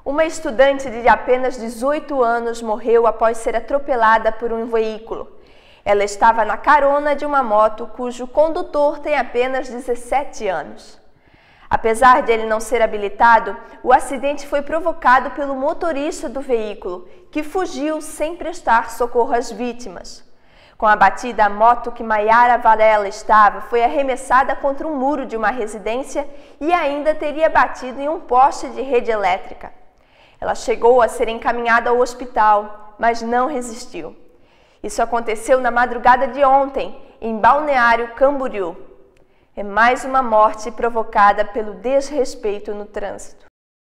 Uma estudante de apenas 18 anos morreu após ser atropelada por um veículo. Ela estava na carona de uma moto cujo condutor tem apenas 17 anos. Apesar de ele não ser habilitado, o acidente foi provocado pelo motorista do veículo, que fugiu sem prestar socorro às vítimas. Com a batida, a moto que Maiara Varela estava foi arremessada contra um muro de uma residência e ainda teria batido em um poste de rede elétrica. Ela chegou a ser encaminhada ao hospital, mas não resistiu. Isso aconteceu na madrugada de ontem, em Balneário Camboriú. É mais uma morte provocada pelo desrespeito no trânsito.